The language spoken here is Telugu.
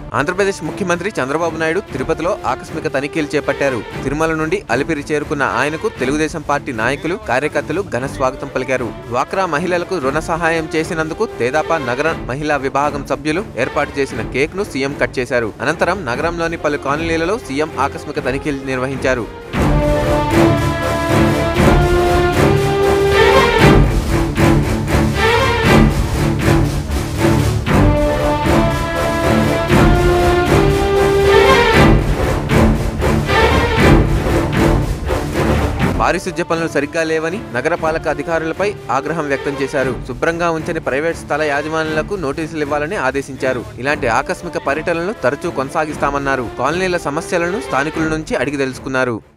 ఆంధ్రప్రదేశ్ ముఖ్యమంత్రి చంద్రబాబు నాయుడు తిరుపతిలో ఆకస్మిక తనిఖీలు చేపట్టారు. తిరుమల నుండి అలిపిరి చేరుకున్న ఆయనకు తెలుగుదేశం పార్టీ నాయకులు, కార్యకర్తలు ఘన స్వాగతం పలికారు. డ్వాక్రా మహిళలకు రుణ సహాయం చేసినందుకు తెదేపా నగర మహిళా విభాగం సభ్యులు ఏర్పాటు చేసిన కేక్ ను సీఎం కట్ చేశారు. అనంతరం నగరంలోని పలు కాలనీలలో సీఎం ఆకస్మిక తనిఖీలు నిర్వహించారు. పారిశుధ్య పనులు సరిగ్గా లేవని నగరపాలక అధికారులపై ఆగ్రహం వ్యక్తం చేశారు. శుభ్రంగా ఉంచని ప్రైవేట్ స్థల యాజమాన్యాలకు నోటీసులు ఇవ్వాలని ఆదేశించారు. ఇలాంటి ఆకస్మిక పర్యటనలను తరచూ కొనసాగిస్తామన్నారు. కాలనీల సమస్యలను స్థానికుల నుంచి అడిగి తెలుసుకున్నారు.